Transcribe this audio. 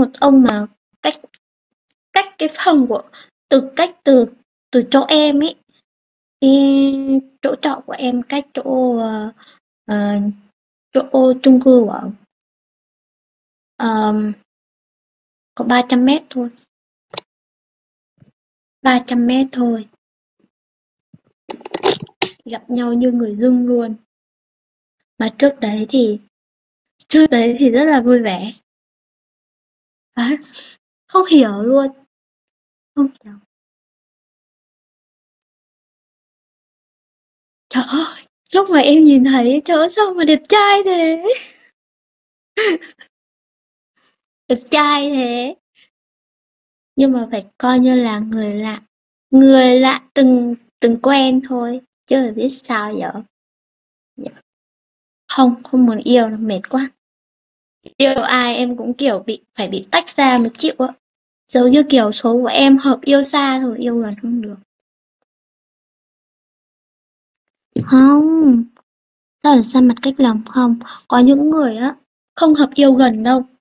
một ông mà cách cách cái phòng của từ từ chỗ em ấy, cái chỗ trọ của em cách ờ, chỗ chung cư của ông có 300 mét thôi, 300 mét thôi, gặp nhau như người dưng luôn. Mà trước đấy thì rất là vui vẻ. Đấy, không hiểu luôn, không hiểu. Trời ơi, lúc mà em nhìn thấy trời ơi sao mà đẹp trai thế, đẹp trai thế. Nhưng mà phải coi như là người lạ từng từng quen thôi, chứ là biết sao giờ. Không, không muốn yêu là mệt quá. Yêu ai em cũng kiểu phải bị tách ra mới chịu á. Giống như kiểu số của em hợp yêu xa thôi, yêu gần không được. Không, sao là xa mặt cách lòng không? Có những người á không hợp yêu gần đâu,